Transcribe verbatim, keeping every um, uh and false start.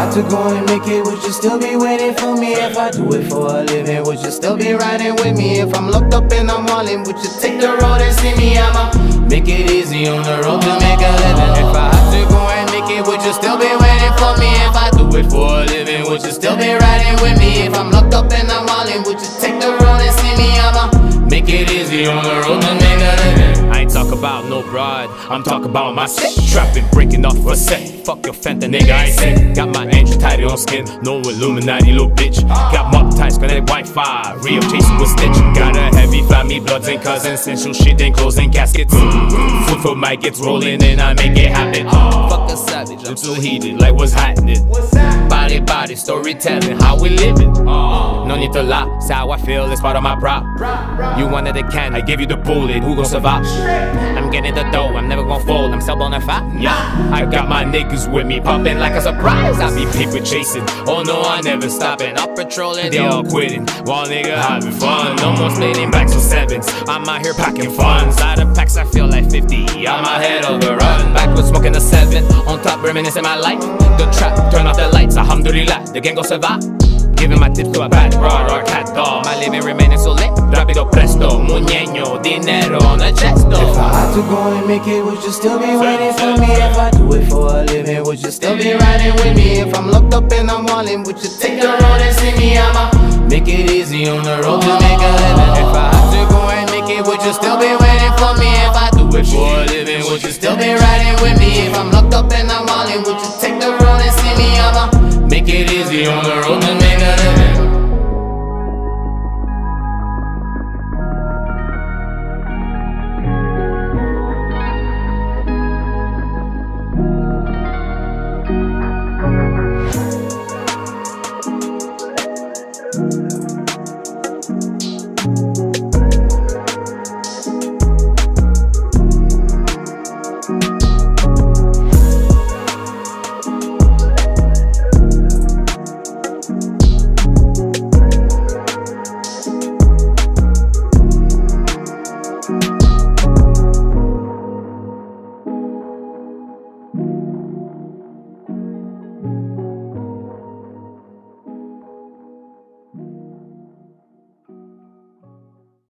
had to go and make it, would you still be waiting for me? If I do it for a living, would you still be riding with me? If I'm locked up and I'm all in, would you take the road and see me? I'ma make it easy on the road to make a living. If I had to go and make it, would you still be waiting for me? If I do it for a living, would you still be riding with me? If I'm locked up and I'm all in, would you take the road and see me? I'ma make it easy on the road to make a living. I ain't talk about no broad, I'm talking about my shit. Trapping, breaking off for set. Fuck your Fanta, nigga, I ain't sick. Got my angel tidy on skin, no Illuminati, little bitch. Got mob ties, connect Wi-Fi, Rio chasing with Stitch. Got a heavy family, bloods and cousins, sensual shit and clothes and caskets. Foot for mic gets rolling and I make it happen. Fuck a savage, I'm too heated, like what's happening? Body, body, storytelling, how we living. No need to lie, it's how I feel, it's part of my prop. You wanted the can, I gave you the bullet, who gon' survive? I'm getting the dough, I'm never gon' fold, I'm still bona fide. Yeah, I got my niggas with me, popping like a surprise. I be paper chasing, oh no, I never stopping. I'm patrolling, they all quitting, while nigga having fun. No more splitting backs or sevens, I'm out here packing funds. Out of packs, I feel like fifty, I'm ahead of the run. Backwards smoking a seven, on top reminiscing my life. The trap, turn off the lights, alhamdulillah, the gang gon' survive. Giving my tips to a bad broad or a cat dog. My living remaining so lit, rapido presto, muñeño, dinero on a chest though. If I had to go and make it, would you still be waiting for me? If I do it for a living, would you still be riding with me? If I'm locked up and I'm all in, would you take the road and see me? I'ma make it easy on the road to make a living. If I had to go and make it, would you still be waiting for me? If I do it for a living, would you still be riding with me? If I'm locked up and I'm all in, would you take the road and see me? I'ma make it easy on the road.